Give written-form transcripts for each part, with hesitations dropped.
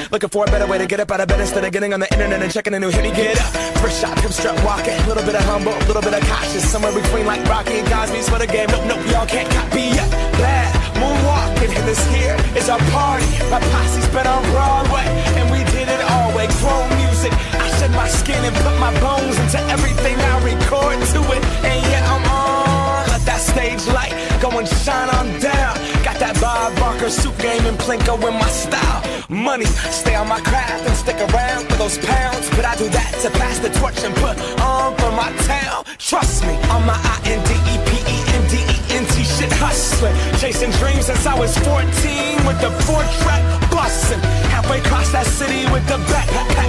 Looking for a better way to get up out of bed instead of getting on the internet and checking a new hit. Get up, first shot, hip strut walking. A little bit of humble, a little bit of cautious. Somewhere between like Rocky and Cosby's for the game. Nope, y'all can't copy yet. Bad moonwalking, and this here is our party. My posse's been on Broadway, and we did it all way. Grown music, I shed my skin and put my bones into everything I record to it. And yeah, I'm on. Let that stage light go and shine on down. Got that Bob Barker suit game and Plinko in my style. Money, stay on my craft and stick around for those pounds. But I do that to pass the torch and put on for my town. Trust me, on my INDEPENDENT shit hustling. Chasing dreams since I was 14 with the 4-track bustin'. Halfway across that city with the back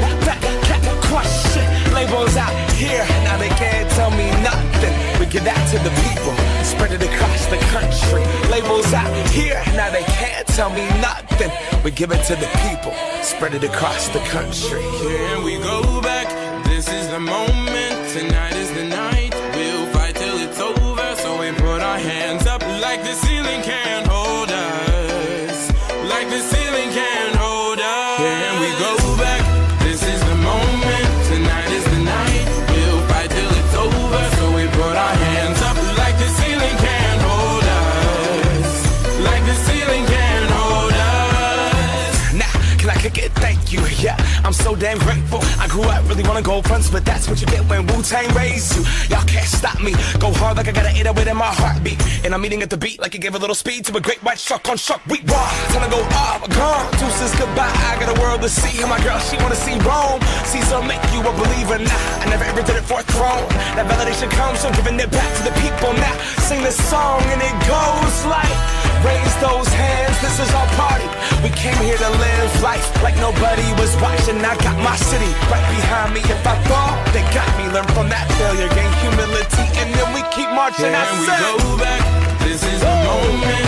crush shit. Labels out here, now they can't tell me nothing. We give that to the people, spread it across the country. Labels out here, now they can't tell me nothing. We give it to the people, spread it across the country. Here we go back, this is the moment, tonight is the night. We'll fight till it's over, so we put our hands up like the ceiling can't hold us. Like the ceiling can't hold us. Here we go back, this is the moment, tonight is the night. We'll fight till it's over, so we put our hands up like the ceiling can't hold us. Like the ceiling can't hold us. Now, can I kick it? Thank you, yeah, I'm so damn grateful. I grew up really wanna go fronts, but that's what you get when Wu-Tang raised you. Y'all can't stop me, go hard like I got an 808 in my heartbeat. And I'm eating at the beat like it gave a little speed to a great white shark on shark week. Raw, time to go off, gone, deuces goodbye. I got a world to see, and my girl, she wanna see Rome. Caesar make you a believer, nah, I never ever did it for a throne. That validation comes from giving it back to the people. Now, sing this song and it goes like, raise those hands, this is our party. We came here to live life like nobody was watching. I got my city right behind me. If I fall, they got me. Learn from that failure, gain humility, and then we keep marching. Can we go back? This is the moment.